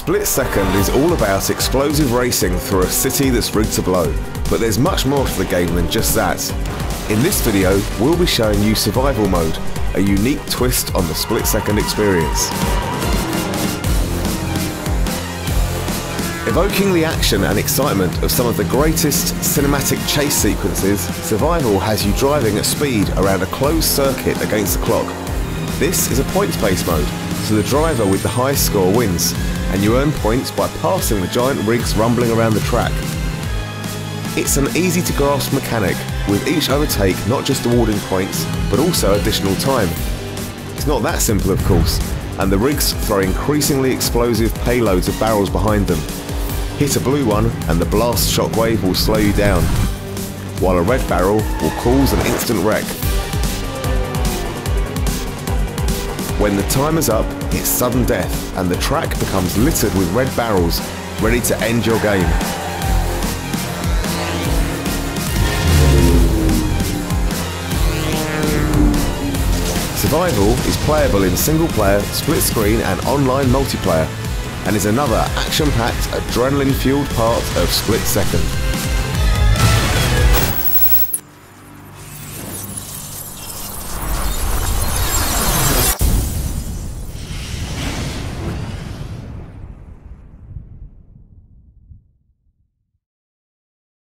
Split Second is all about explosive racing through a city that's rigged to blow, but there's much more to the game than just that. In this video, we'll be showing you Survival Mode, a unique twist on the Split Second experience. Evoking the action and excitement of some of the greatest cinematic chase sequences, Survival has you driving at speed around a closed circuit against the clock. This is a points-based mode, so the driver with the highest score wins, and you earn points by passing the giant rigs rumbling around the track. It's an easy-to-grasp mechanic, with each overtake not just awarding points, but also additional time. It's not that simple, of course, and the rigs throw increasingly explosive payloads of barrels behind them. Hit a blue one and the blast shockwave will slow you down, while a red barrel will cause an instant wreck. When the timer's up, it's sudden death and the track becomes littered with red barrels, ready to end your game. Survival is playable in single-player, split-screen and online multiplayer, and is another action-packed, adrenaline-fueled part of Split Second.